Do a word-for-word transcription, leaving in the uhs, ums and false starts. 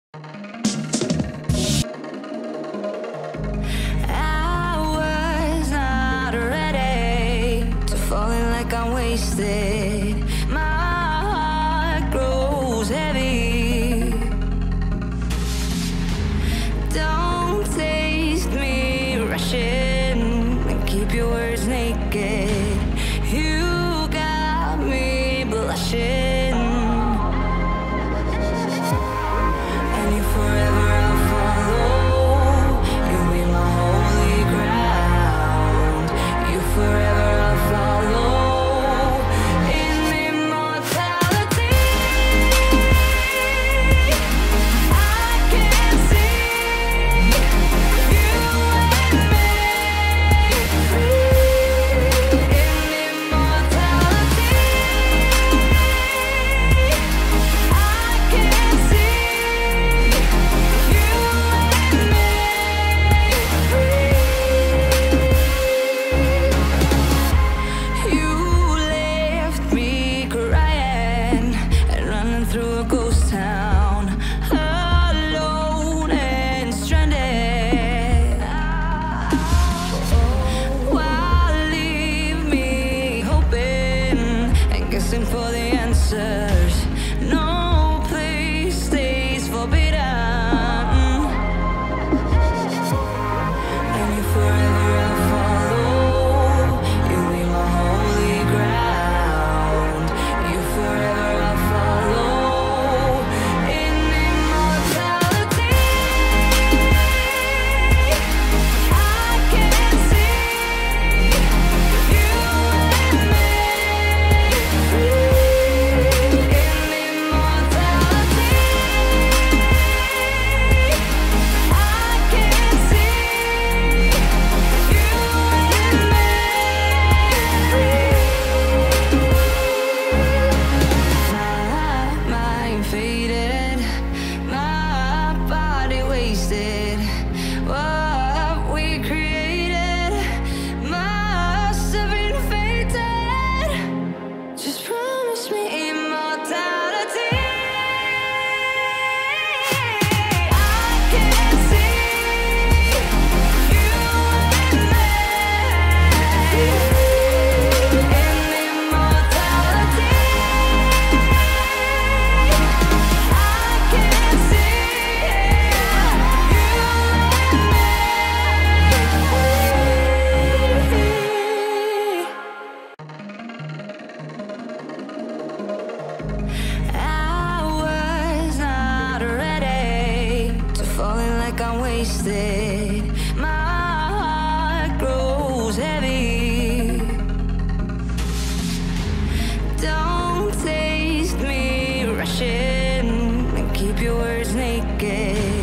I'm wasted. My heart grows heavy. Don't taste me rushing and keep your words naked. You got me blushing, and you forever I'll follow. You'll be my holy ground. You forever I'll follow. Through a ghost town, alone and stranded. Why leave me hoping and guessing for the answers? No place stays forbidden, and you forever I'll follow. You'll be my holy ground. You forever I'll follow. What we created must have been fated. Just promise me immortality. I can see you and me in immortality. I can see you. I'm wasted. My heart grows heavy. Don't taste me rushing and keep your words naked.